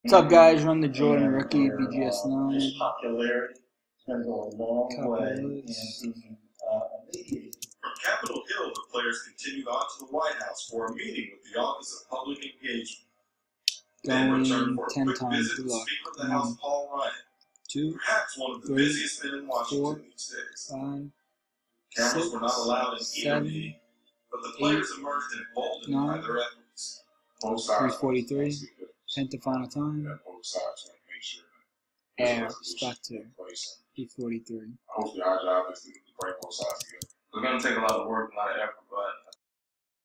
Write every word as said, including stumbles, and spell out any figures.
What's up, guys? Run the Jordan rookie B G S nine. His popularity has go a long way in Capitals. being uh, alleviated. From Capitol Hill, the players continued on to the White House for a meeting with the Office of Public Engagement. Then returned Going for a ten quick times. visit Good to luck. Speaker of the House One, Paul Ryan, two, perhaps one of the three, busiest men in Washington four, these days. five, Cameras six, were not allowed in either seven, meeting, but the eight, players emerged emboldened by nine, their efforts. Both three sides forty-three, ten to final time. that both sides want to make sure that Air, resolution spot is two, in place. eight forty-three. Hopefully, our job is to bring both sides together. It's going to take a lot of work, a lot of effort, but